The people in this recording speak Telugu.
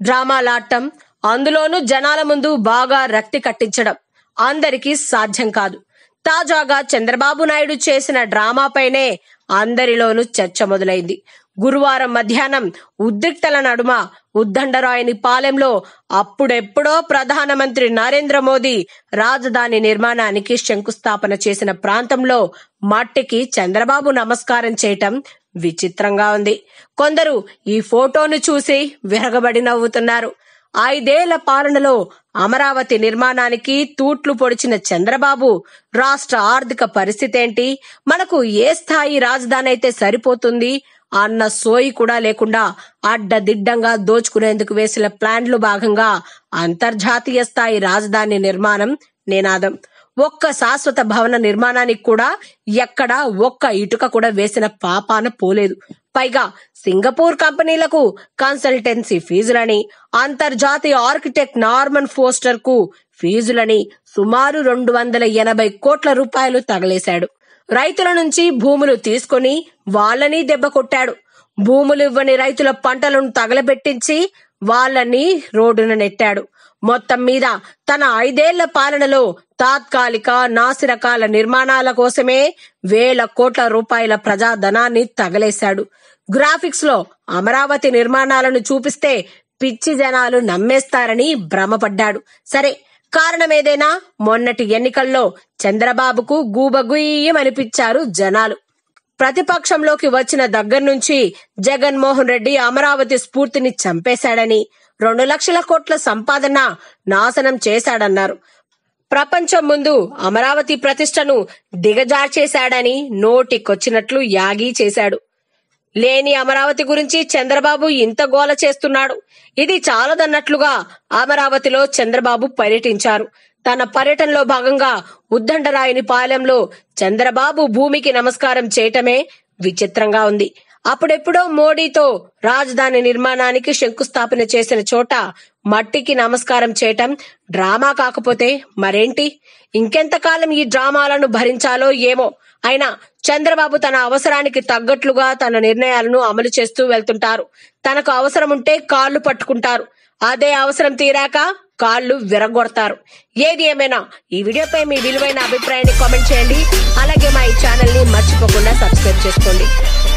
డ్రామాలాడటం, అందులోనూ జనాల ముందు బాగా రక్తి కట్టించడం అందరికీ సాధ్యం కాదు. తాజాగా చంద్రబాబు నాయుడు చేసిన డ్రామాపైనే అందరిలోనూ చర్చ మొదలైంది. గురువారం మధ్యాహ్నం ఉద్రిక్తల నడుమ ఉద్దండరాయని పాలెంలో అప్పుడెప్పుడో ప్రధానమంత్రి నరేంద్ర మోదీ రాజధాని నిర్మాణానికి శంకుస్థాపన చేసిన ప్రాంతంలో మట్టికి చంద్రబాబు నమస్కారం చేయటం విచిత్రంగా ఉంది. కొందరు ఈ ఫోటోను చూసి విరగబడి నవ్వుతున్నారు. 5 ఏళ్ల పాలనలో అమరావతి నిర్మాణానికి తూట్లు పొడిచిన చంద్రబాబు రాష్ట్ర ఆర్థిక పరిస్థితి ఏంటి, మనకు ఏ స్థాయి రాజధాని అయితే సరిపోతుంది అన్న సోయి కూడా లేకుండా అడ్డదిడ్డంగా దోచుకునేందుకు వేసిన ప్లాన్లు భాగంగా అంతర్జాతీయ స్థాయి రాజధాని నిర్మాణం నినాదం. ఒక్క శాశ్వత భవన నిర్మాణానికి కూడా ఎక్కడా ఒక్క ఇటుక కూడా వేసిన పాపాన పోలేదు. పైగా సింగపూర్ కంపెనీలకు కన్సల్టెన్సీ ఫీజులని, అంతర్జాతీయ ఆర్కిటెక్ట్ నార్మన్ ఫోస్టర్ కు ఫీజులని సుమారు 280 కోట్ల రూపాయలు తగలేశాడు. రైతుల నుంచి భూములు తీసుకుని వాళ్ళని దెబ్బ కొట్టాడు. భూములు ఇవ్వని రైతుల పంటలను తగలబెట్టించి వాళ్ళని రోడ్డున నెట్టాడు. మొత్తం మీద తన 5 ఏళ్ల పాలనలో తాత్కాలిక నాసిరకాల నిర్మాణాల కోసమే వేల కోట్ల రూపాయల ప్రజాధనాన్ని తగలేశాడు. గ్రాఫిక్స్ లో అమరావతి నిర్మాణాలను చూపిస్తే పిచ్చి జనాలు నమ్మేస్తారని భ్రమపడ్డాడు. సరే, కారణమేదైనా మొన్నటి ఎన్నికల్లో చంద్రబాబుకు గూబగుయ్యమనిపించారు జనాలు. ప్రతిపక్షంలోకి వచ్చిన దగ్గర నుంచి జగన్మోహన్ రెడ్డి అమరావతి స్ఫూర్తిని చంపేశాడని, 2 లక్షల కోట్ల సంపాదన నాశనం చేశాడన్నారు. ప్రపంచం ముందు అమరావతి ప్రతిష్టను దిగజార్చేశాడని నోటికొచ్చినట్లు యాగీ చేశాడు. లేని అమరావతి గురించి చంద్రబాబు ఇంత గోల చేస్తున్నాడు. ఇది చాలదన్నట్లుగా అమరావతిలో చంద్రబాబు పర్యటించారు. తన పర్యటనలో భాగంగా ఉద్దండరాయుని పాలెంలో చంద్రబాబు భూమికి నమస్కారం చేయటమే విచిత్రంగా ఉంది. అప్పుడెప్పుడో మోడీతో రాజధాని నిర్మాణానికి శంకుస్థాపన చేసిన చోట మట్టికి నమస్కారం చేయటం డ్రామా కాకపోతే మరేంటి? ఇంకెంతకాలం ఈ డ్రామాలను భరించాలో ఏమో. అయినా చంద్రబాబు తన అవసరానికి తగ్గట్లుగా తన నిర్ణయాలను అమలు చేస్తూ వెళ్తుంటారు. తనకు అవసరం ఉంటే కాళ్లు పట్టుకుంటారు, అదే అవసరం తీరాక కాళ్లు విరగొడతారు. ఏది ఏమైనా ఈ వీడియోపై మీ విలువైన అభిప్రాయాన్ని కామెంట్ చేయండి. అలాగే మా ఈ ఛానల్ ని మర్చిపోకుండా సబ్స్క్రైబ్ చేసుకోండి.